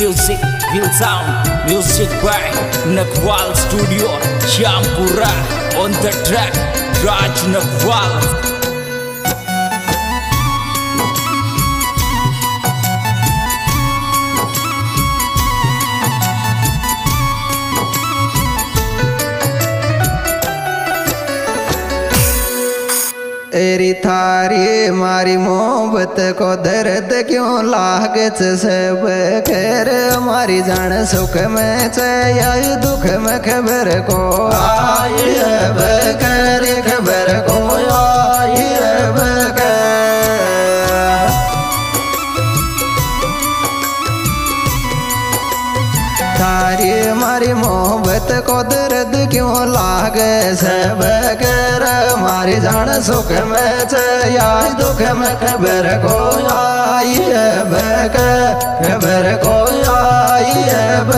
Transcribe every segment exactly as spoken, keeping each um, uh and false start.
Music will sound, music by Nagwal Studio, Shyampura on the track, Raj Nagwal. तेरी थारी मारी मोहब्बत को दर्द क्यों लागत सब खैर मारी जान सुख में चाहे दुख में खबर को आई अब खैर खबर को आई अब थारी मारी मोहब्बत को दर्द क्यों लागे सब कर मारी जान सुख में या दुख में खबर को आई अब खबर को आई अब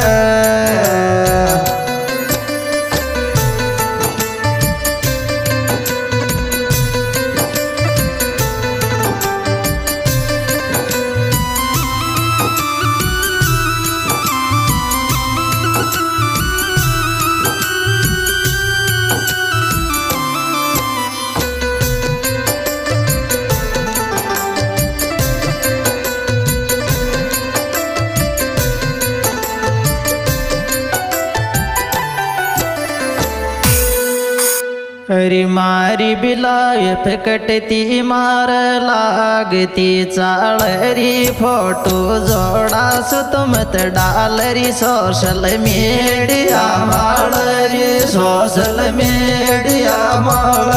हरी मारी बिलाय कटती मार लागती चालरी फोटो जोड़ा सुतमत डालरी सोशल मीडिया मालरी सोशल मीडिया माल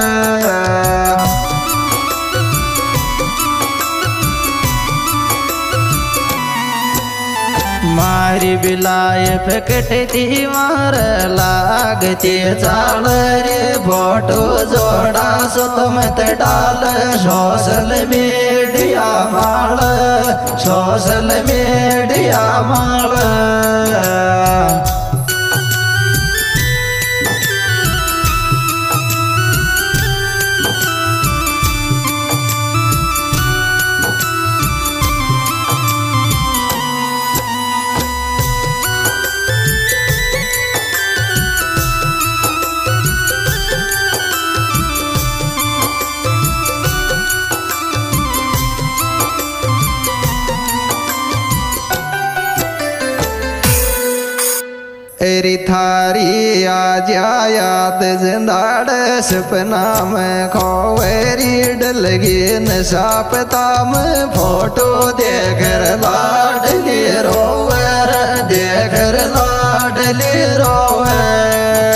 मारी बिलाय फकटती मार लागती चाल रे फोटो जोड़ा सुतमत डाल सोशल मीडिया माल सोशल मीडिया माल तेरी थारी आज याद जिंदाड़ सपना में खोवेरी डलगी नशापता में फोटो देकर लाडली रोवर देकर लाडली रोवर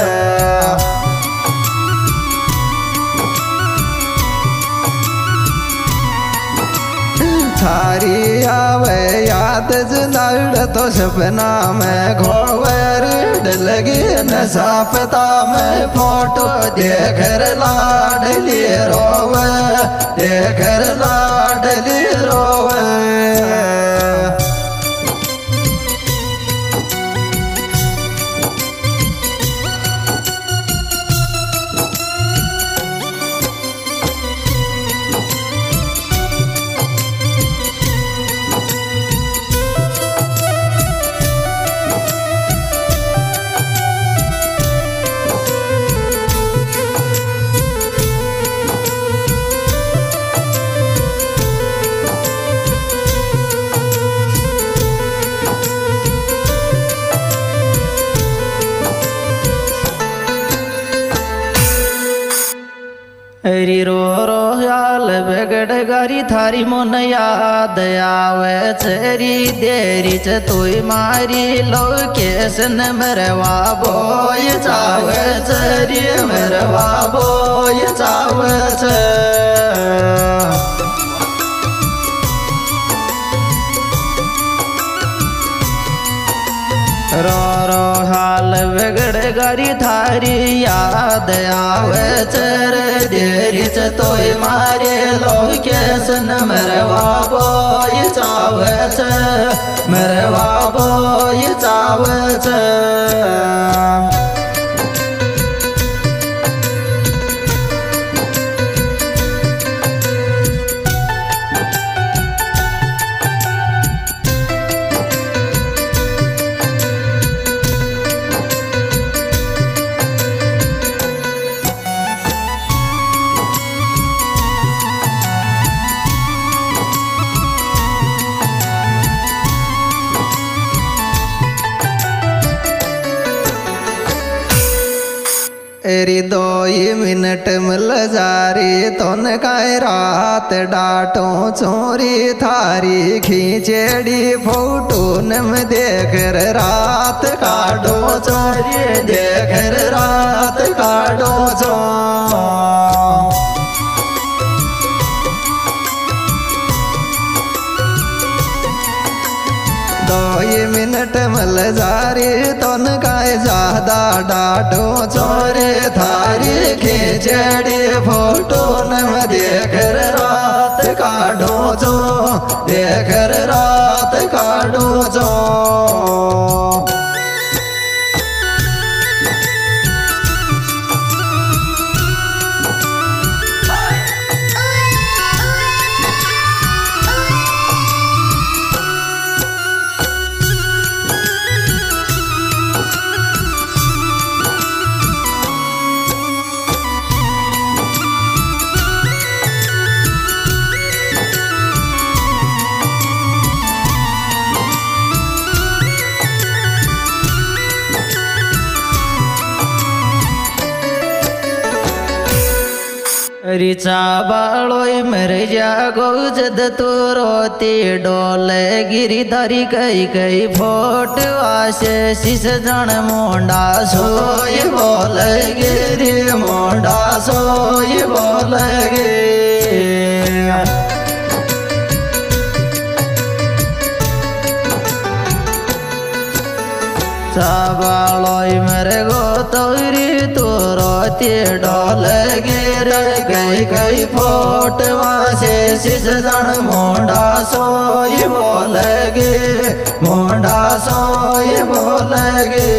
थारी आवे याद जिंदाड़ तो सपना में खोवर लगी नशापता में फोटो देकर लाडली रोवे देकर लाडली रोवे हरी रो रो याल बगड़ गारी थारी मन याद आवे चरी देरी च तोय मारी लोकेशन मरवा बोय चावे चरी मरवा बोय चावे च रो रो हाल बगड़ गारी थारी याद आवे चर देरी च तोय मारे लोकेशन मरवा बोय चावे च मरवा बोय चावे च एरी दो ही मिनट मिल जारी तोन काई रात डाटो चोरी थारी खींचेड़ी फोटो नम देख रात काटो चोरी देख रात काटो चो दो ही मिनट मिल जारी तोन काए ज्यादा डाटो चोरे थारी खींचड़ी फोटो नम देख रात काटो चो देख रात काटो चो रिचा बालोई मर जागो जद तू रोती डोले गिरी धरी कई कई फोट वासे शिश जन मोंडा सोई बोल गिरी मोंडा सोई बोल गे चाबालोई मेरे गो तोरी तू रोती डोल गिर गई गई फोट वासे शिश जन मोंडा सोई बोल गे मोंडा सोई बोल गे।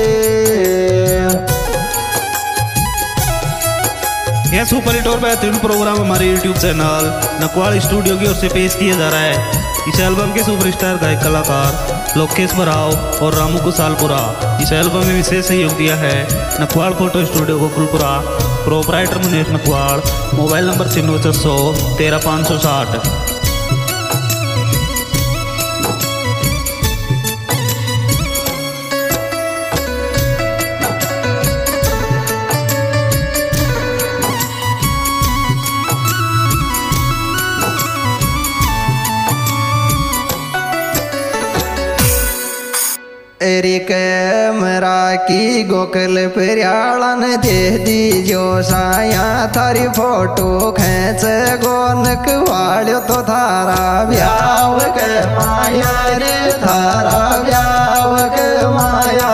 यह सुपर हिट और बेहतरीन प्रोग्राम हमारे यूट्यूब चैनल नकवाल स्टूडियो की ओर से पेश किया जा रहा है। इस एल्बम के सुपरस्टार गायक कलाकार लोकेश बराव और रामू कुसालपुरा। इस एल्बम में विशेष सहयोग दिया है Nakwal photo studio Gokulpura. Proprietor Munesh Nakwal. Mobile number छिन्नवे छः सौ तेरह पाँच सौ साठ। एरी कैमरा की गोकल प्यालन दे दी जो साया थारी फोटो खींच गोनक वाल्यो तो थारा ब्याव के माया रे थारा ब्याव के माया।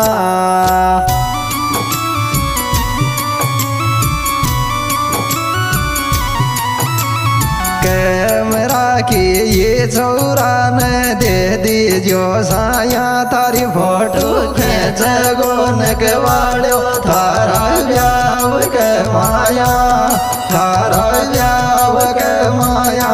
कैमरा की ये छोरा ने दे दी जो साया थारी फोटो खींच गोनक वाल्यो थारा ब्याव के माया थारा ब्याव के माया।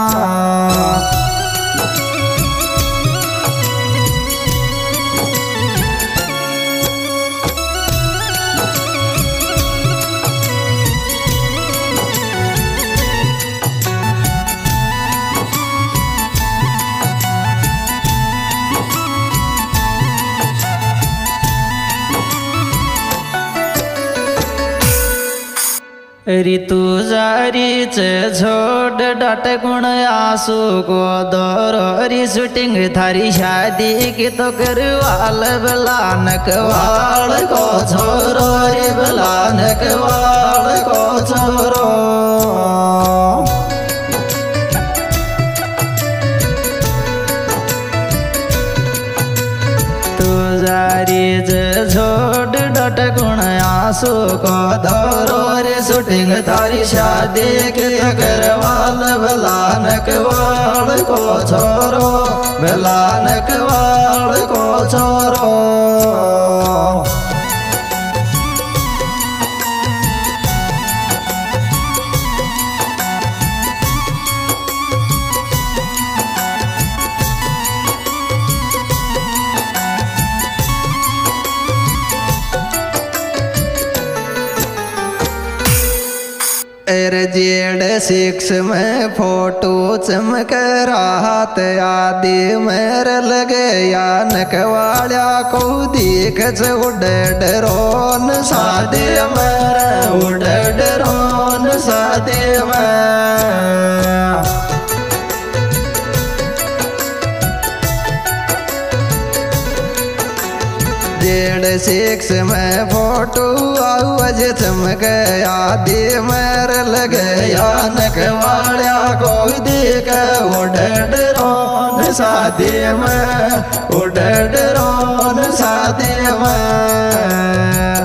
ऋतु जारी चे छोड़ डट गुण आंसू को दौरी शूटिंग थारी शादी की तो करवाल बलानक वाल को छोरो रे बलानक वाल को छोरो। जारी छोड़ डट गुण आंसू को दौरो रे शूटिंग थारी शादी के करवाल बलानक वाल को छोरो बलानक वाल को छोरो। एर जेड सिक्स में फोटो चमक रात आदि मेर लगे या नकवाल्या को दीख उड़ ड्रोन शादी में रिक्स में फोटो आवाज चमक गया दे मर लग गया नखवाड़ा कोई देख उड़ रोन शादी में उड़ रोन शादी में।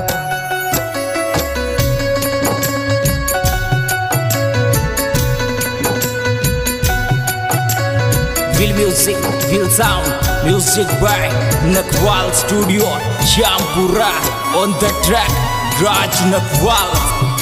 Will music, will sound, music by Nakwal Studio, Champura on the track, Raj Nakwal.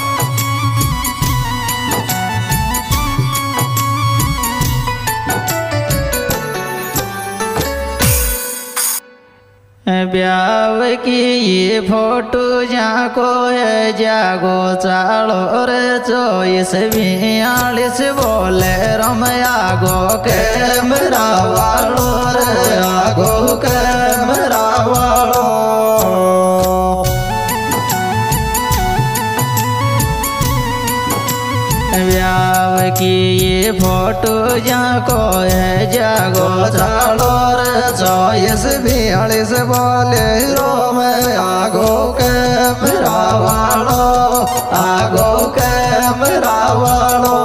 ब्याव की ये फोटो जाको है जागो चालो रे चौबीस बयालीस बोले रमया गो कैमरा वालो रे आगो कैमरा वालो। ब्याव की ये फोटो जाको है जागो चालो रे चौबीस बयालीस बोले रो में आगो कैमरा वालो आगो कैमरा वालो।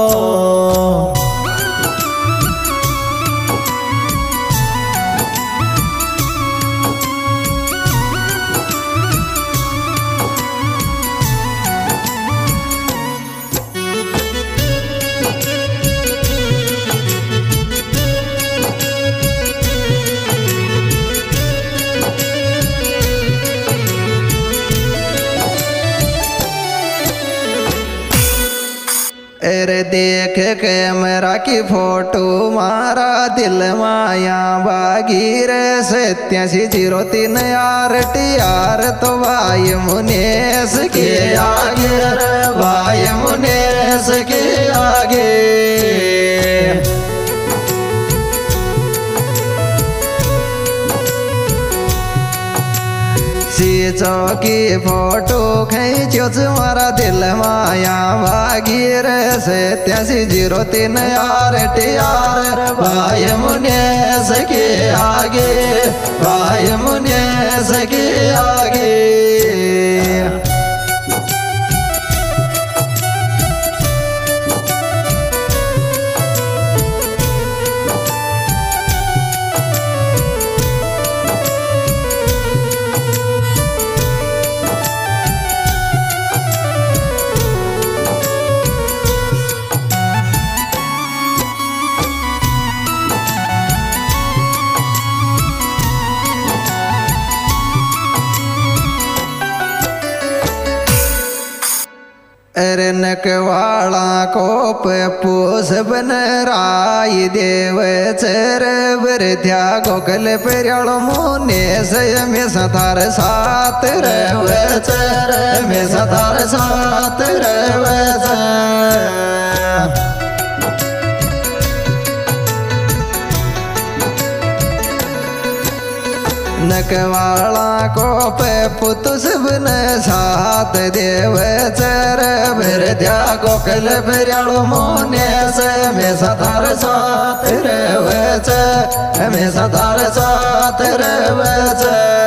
अरे देख कैमरा की फोटो मारा दिल माया बागी रे सत्यासी जीरो तीन यार टीआर तो भाई मुनेश के आगे रे भाई मुनेश के आगे। चौकी फोटो खींचो तुम्हारा दिल माया भागी रे सत्यासी जीरो तीन यार टीआर भाई मुनेश के आगे भाई मुनेश के आगे। अरे नकवाला को पूस बन राई देव चर वृद्या गोकल पेरियालो मोने से में सतार सात रव चर में सतार सात रव नकवाला को पे पुतुस बन सात देव चर वृद्या गोकल पेरियालो मोने से में सतार सात रव च में सतार सात रव च।